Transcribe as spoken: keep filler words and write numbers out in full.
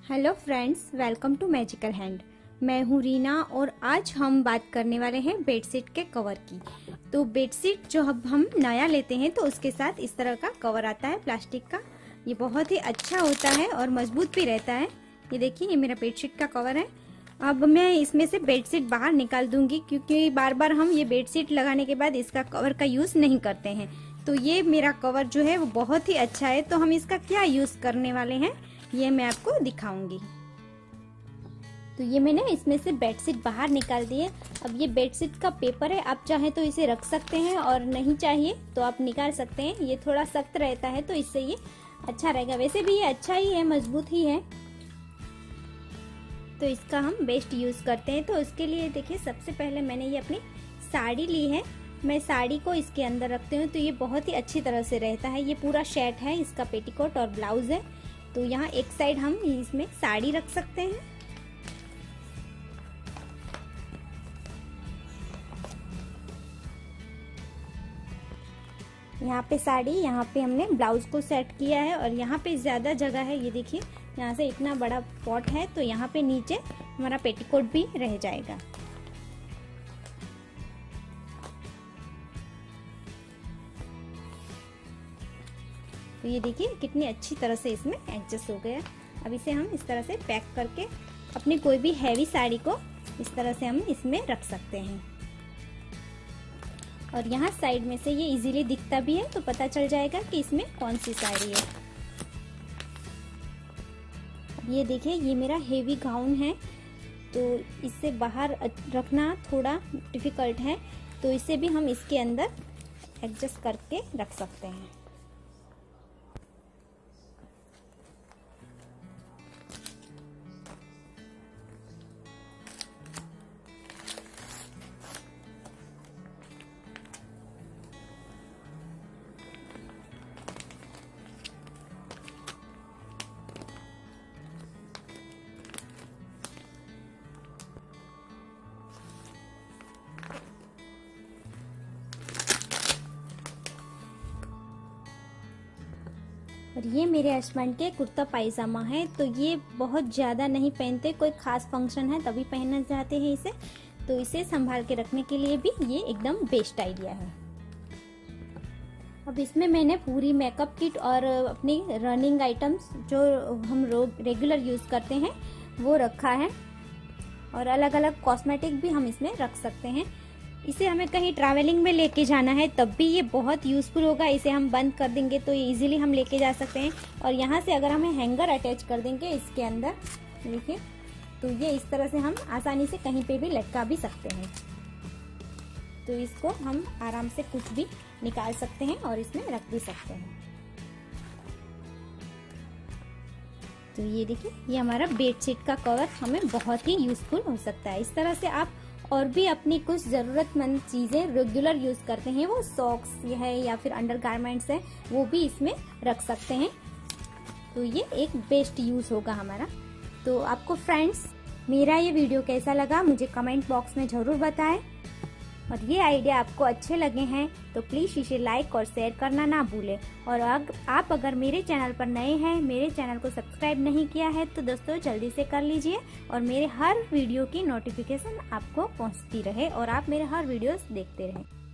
Hello friends, welcome to magical hand. मैं हूँ रीना और आज हम बात करने वाले हैं बेडशीट के कवर की। तो बेडशीट जो अब हम नया लेते हैं तो उसके साथ इस तरह का कवर आता है प्लास्टिक का। ये बहुत ही अच्छा होता है और मजबूत भी रहता है। ये देखिए, ये मेरा बेडशीट का कवर है। अब मैं इसमें से बेडशीट बाहर निकाल दूंगी क्योंकि बार बार हम ये बेडशीट लगाने के बाद इसका कवर का यूज नहीं करते हैं। तो ये मेरा कवर जो है वो बहुत ही अच्छा है। तो हम इसका क्या यूज करने वाले हैं ये मैं आपको दिखाऊंगी। तो ये मैंने इसमें से बेडशीट बाहर निकाल दी है। अब ये बेडशीट का पेपर है, आप चाहे तो इसे रख सकते हैं और नहीं चाहिए तो आप निकाल सकते हैं। ये थोड़ा सख्त रहता है तो इससे ये अच्छा रहेगा। वैसे भी ये अच्छा ही है, मजबूत ही है, तो इसका हम बेस्ट यूज करते हैं। तो उसके लिए देखिए, सबसे पहले मैंने ये अपनी साड़ी ली है। मैं साड़ी को इसके अंदर रखती हूँ तो ये बहुत ही अच्छी तरह से रहता है। ये पूरा सेट है, इसका पेटीकोट और ब्लाउज है। तो यहाँ एक साइड हम इसमें साड़ी रख सकते हैं। यहाँ पे साड़ी, यहाँ पे हमने ब्लाउज को सेट किया है और यहाँ पे ज्यादा जगह है। ये देखिए, यहाँ से इतना बड़ा पॉट है तो यहाँ पे नीचे हमारा पेटीकोट भी रह जाएगा। तो ये देखिए कितनी अच्छी तरह से इसमें एडजस्ट हो गया। अब इसे हम इस तरह से पैक करके अपनी कोई भी हैवी साड़ी को इस तरह से हम इसमें रख सकते हैं। और यहाँ साइड में से ये इजीली दिखता भी है तो पता चल जाएगा कि इसमें कौन सी साड़ी है। अब ये देखिए, ये मेरा हेवी गाउन है तो इसे बाहर रखना थोड़ा डिफिकल्ट है, तो इसे भी हम इसके अंदर एडजस्ट करके रख सकते हैं। और ये मेरे हस्बैंड के कुर्ता पायजामा है। तो ये बहुत ज़्यादा नहीं पहनते, कोई खास फंक्शन है तभी पहनना चाहते हैं इसे। तो इसे संभाल के रखने के लिए भी ये एकदम बेस्ट आइडिया है। अब इसमें मैंने पूरी मेकअप किट और अपनी रनिंग आइटम्स जो हम रेगुलर यूज़ करते हैं वो रखा है। और अलग अलग कॉस्मेटिक भी हम इसमें रख सकते हैं। इसे हमें कहीं ट्रैवलिंग में लेके जाना है तब भी ये बहुत यूजफुल होगा। इसे हम बंद कर देंगे तो ये इजीली हम लेके जा सकते हैं। और यहाँ से अगर हमें हैंगर अटैच कर देंगे इसके अंदर, देखिए, तो ये इस तरह से हम आसानी से कहीं पे भी लटका भी सकते हैं। तो इसको हम आराम से कुछ भी निकाल सकते हैं और इसमें रख भी सकते हैं। तो ये देखिए, ये हमारा बेडशीट का कवर हमें बहुत ही यूजफुल हो सकता है। इस तरह से आप और भी अपनी कुछ जरूरतमंद चीजें रेगुलर यूज करते हैं, वो सॉक्स है या फिर अंडरगारमेंट्स है, वो भी इसमें रख सकते हैं। तो ये एक बेस्ट यूज होगा हमारा। तो आपको फ्रेंड्स मेरा ये वीडियो कैसा लगा मुझे कमेंट बॉक्स में जरूर बताएं। और ये आइडिया आपको अच्छे लगे हैं तो प्लीज इसे लाइक और शेयर करना ना भूलें। और अग, आप अगर मेरे चैनल पर नए हैं, मेरे चैनल को सब्सक्राइब नहीं किया है तो दोस्तों जल्दी से कर लीजिए और मेरे हर वीडियो की नोटिफिकेशन आपको पहुंचती रहे और आप मेरे हर वीडियोस देखते रहें।